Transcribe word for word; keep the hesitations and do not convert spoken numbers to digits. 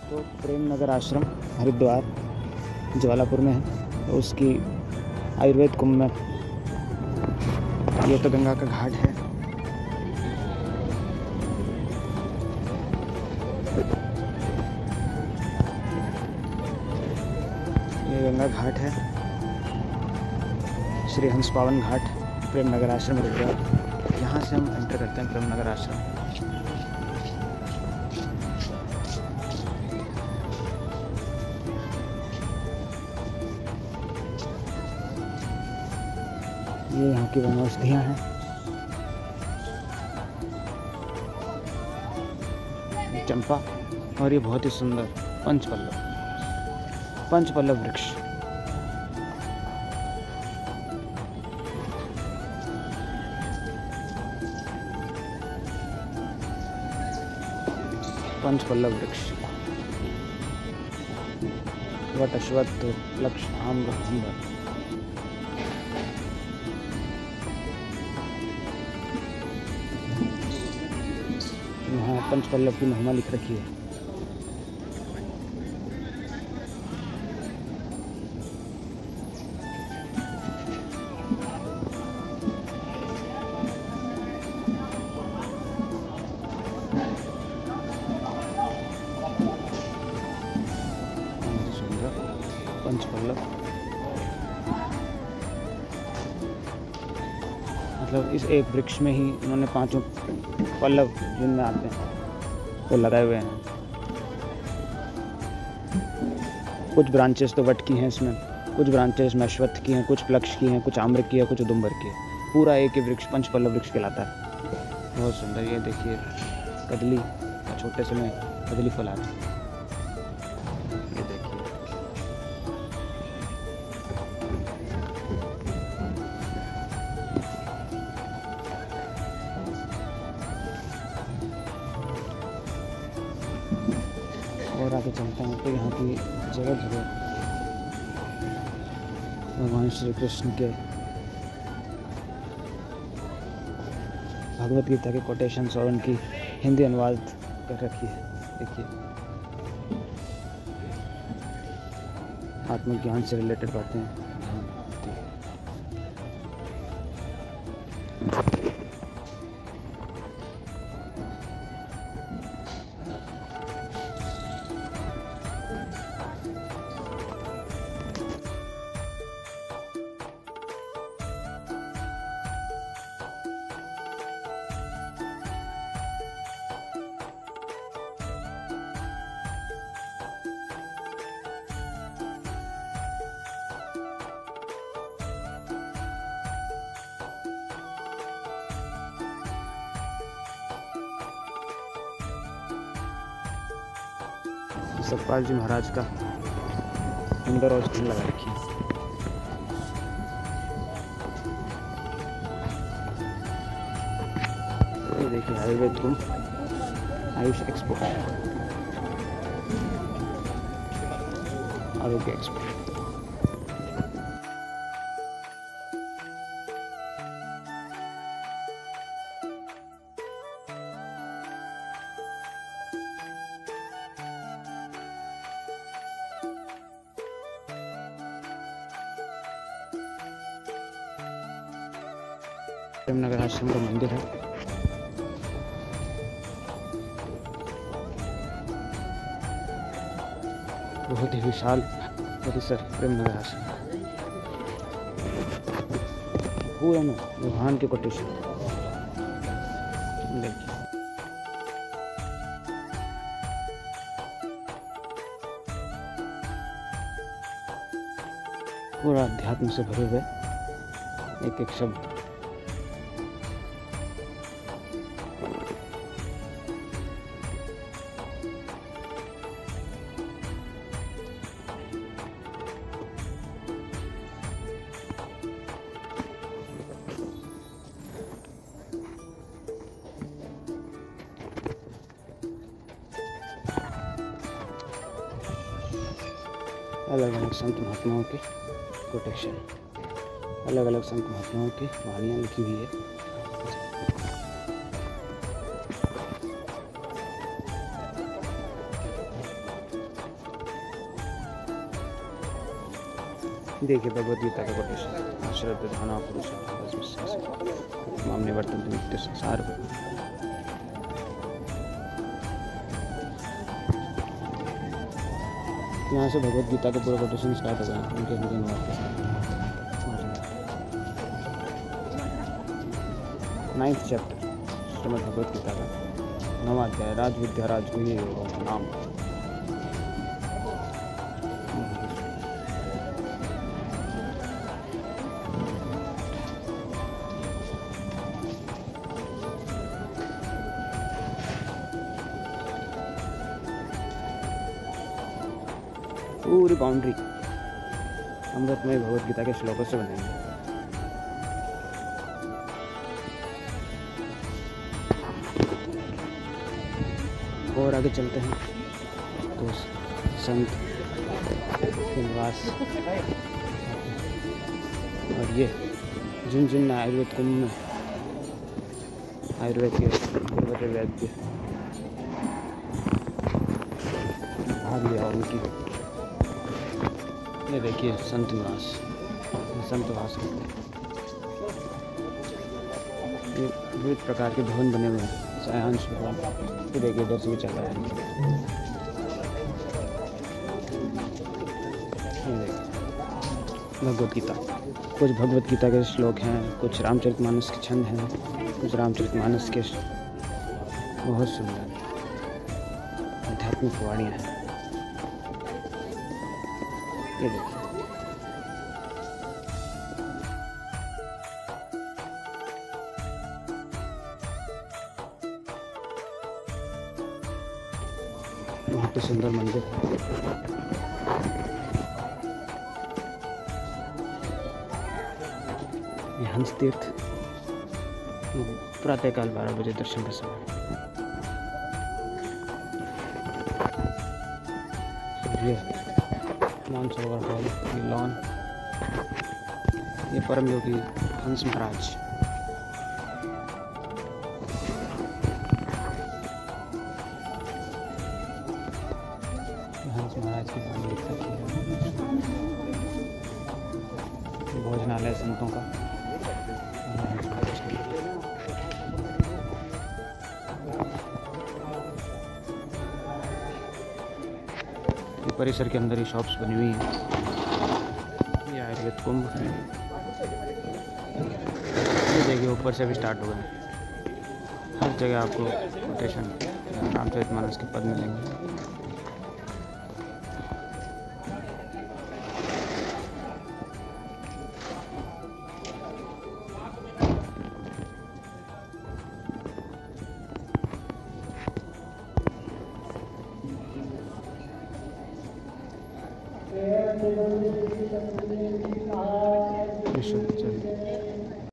तो प्रेम नगर आश्रम हरिद्वार ज्वालापुर में है, तो उसकी आयुर्वेद कुंभ में ये तो गंगा का घाट है। ये गंगा घाट है, श्री हंस पावन घाट, प्रेम नगर आश्रम हरिद्वार। यहाँ से हम एंटर करते हैं प्रेम नगर आश्रम। ये यहाँ की वनौषधियाँ हैं। ये चंपा और ये बहुत ही सुंदर पंचपल्लव पंचपल्लव वृक्ष। पंचपल्लव वृक्ष वट अश्वत्थ लक्ष आम्र अंबर। यहाँ पंचपल्लव की महिमा लिख रखी है। सुंदर पंचपल्लव, मतलब इस एक वृक्ष में ही उन्होंने पांचों पल्लव जिनमें आते हैं वो लगाए हुए हैं। कुछ ब्रांचेस तो वट की हैं इसमें, कुछ ब्रांचेस में अश्वत्थ की हैं, कुछ प्लक्ष की हैं, कुछ आम्र की है, कुछ उदुम्बर की है। पूरा एक ही वृक्ष पंचपल्लव वृक्ष कहलाता है। बहुत सुंदर। ये देखिए कदली, छोटे से में कदली फल आता है। ये देखिए और आगे चलते हैं तो यहाँ की जगह जगह भगवान श्री कृष्ण के भगवत गीता के कोटेशंस और उनकी हिंदी अनुवाद कर रखी है। देखिए आत्मज्ञान से रिलेटेड बातें हैं। सतपाल जी महाराज का सुंदर औषधि लगा रखी है। ये देखिए आयुर्वेद कुंभ, आयुष एक्सपो, आरोग्य एक्सपो। प्रेम नगर आश्रम का मंदिर है। बहुत ही विशाल परिसर प्रेम नगर आश्रम, पूरे में भगवान के कोटेशन। देखिए पूरा अध्यात्म से भरे हुए एक एक शब्द। अलग अलग संत महात्माओं के कोटेशन, अलग अलग संत महात्माओं की वाणियाँ लिखी हुई है। देखिए भगवद गीता का कोटेशन, श्रद्धा धना पुरुष तमाम निवर्तन नित्य संसार। यहाँ से भगवद गीता के पूरा कोटेशन स्टार्ट हो गए उनके हिंदी अनुवाद के साथ। नाइन्थ चैप्टर श्रीमद् भगवद गीता का नवा अध्याय, राज विद्या राजगुह्य योग नाम। पूरी बाउंड्री अमृतमय भगवद गीता के श्लोकों से बनेंगे। और आगे चलते हैं तो संत के निवास, और ये जिन जिन आयुर्वेद कुंभ में आयुर्वेद के पूर्वज वैद्य भाग लिया और उनकी, ये देखिए संत निवास, संत वास करते हैं। ये विविध प्रकार के भवन बने हुए हैं। सायांश भवन, ये देखिए इधर से भी चल रहा है। ये देखिए भगवद गीता, कुछ भगवद गीता के श्लोक हैं, कुछ रामचरितमानस के छंद हैं, कुछ रामचरितमानस के बहुत सुंदर आध्यात्मिक वाणियाँ हैं। ये देखिए बहुत ही सुंदर मंदिर है। ये हंस तीर्थ, प्रातःकाल बारह बजे दर्शन का समय। ये मानसरोवर हॉल, ये लॉन, ये परम योगी हंस महाराज। हंस महाराज की नाम लिख सकते हैं। भोजनालय संतों का, परिसर के अंदर ही शॉप्स बनी हुई हैं। ये आयुर्वेद कुंभ, ये देखिए ऊपर से भी स्टार्ट हो गए। हर जगह आपको कोटेशन रामचरितमानस के पद मिलेंगे। विश्व